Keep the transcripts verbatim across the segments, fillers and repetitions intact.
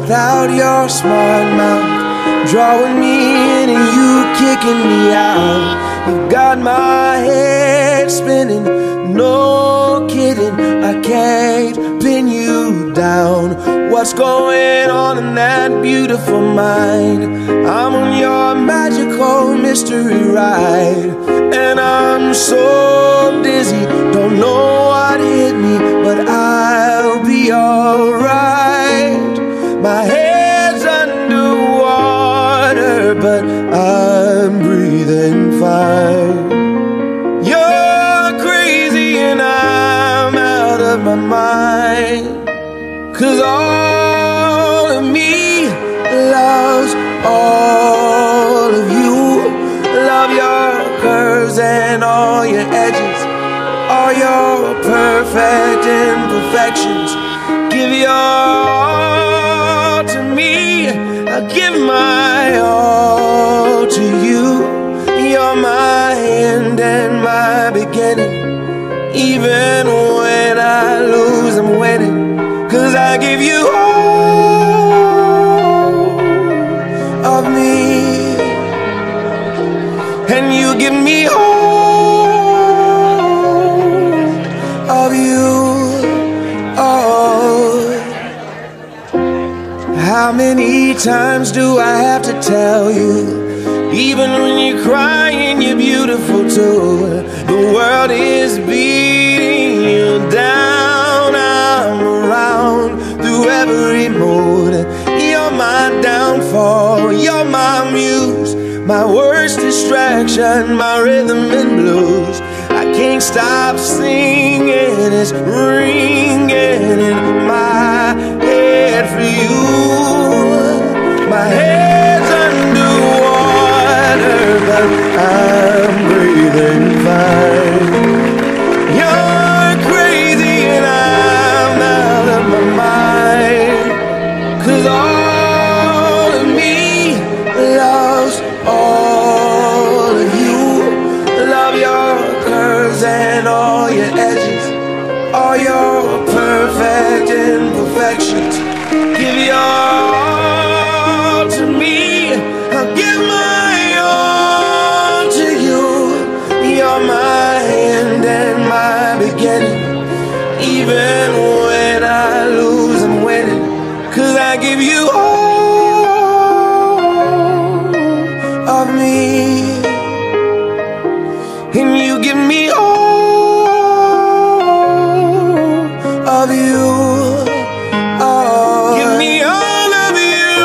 without your smart mouth, drawing me in and you kicking me out. You got my head spinning, no kidding, I can't pin you down. What's going on in that beautiful mind? I'm on your magical mystery ride, and I'm so dizzy, don't know what hit me, but I'll be alright. My head's underwater, but I'm breathing fine. You're crazy and I'm out of my mind, 'cause all of me loves all of you. Love your curves and all your edges, all your perfect imperfections. Give your all to me, I give my all to you. You're my end and my beginning. Even when I lose, I'm winning, 'cause I give you all of me, and you give me all of you. Oh, how many times do I have to tell you? Even when you're crying, you're beautiful too. The world is beating you down. I'm around through every mood. You're my downfall, you're my muse, my worst distraction, my rhythm and blues. I can't stop singing, it's ringing in my head for you. My head's underwater, but I'm breathing fine. You're crazy and I'm out of my mind, 'cause all of me loves all of you. Love your curves and all your edges, all your perfect imperfections. Give your all to me, I'll give my all to you. You're my end and my beginning. Even when I lose, I'm winning, 'cause I give you all of me, and you give me all of you. Oh, give me all of you.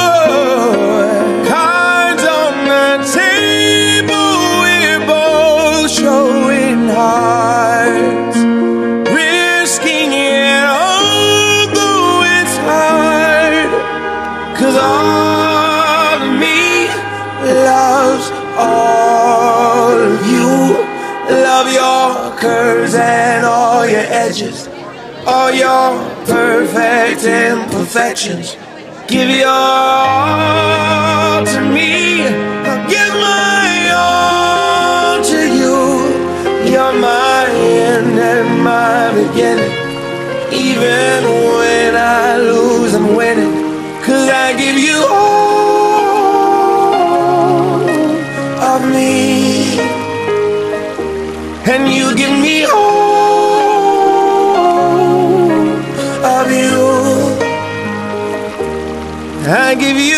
Cards on the table, we're both showing hearts, risking it although it's hard, 'cause all of me loves all of you. Love your curves and all your edges, all your perfect imperfections. Give your all to me, I'll give my all to you. You're my end and my beginning. Even when I lose, I'm winning, 'cause I give you all of me, and you give me all of you. I give you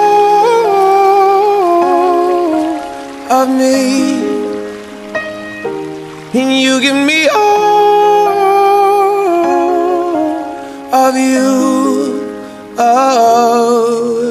all of me, and you give me all of you. Oh.